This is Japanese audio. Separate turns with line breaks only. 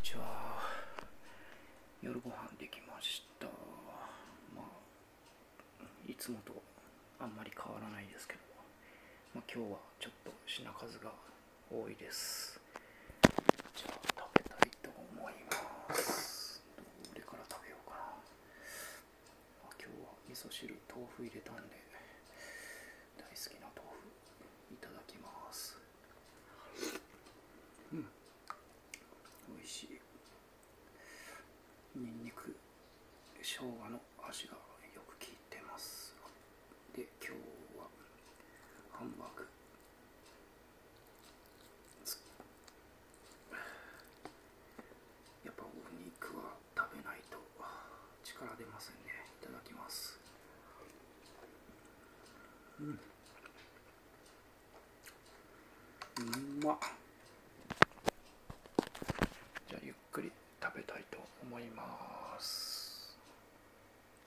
ちは。夜ご飯できました。いつもとあんまり変わらないですけど、今日はちょっと品数が多いです。じゃあ食べたいと思います。どれから食べようかな。今日は味噌汁、豆腐入れたんで大好きな豆腐いただきます。美味しい。にんにく、生姜の味がよく効いてます。で、今日はハンバーグ。やっぱお肉は食べないと力出ませんね。いただきます。うまっ。じゃあゆっくり食べたいと思います。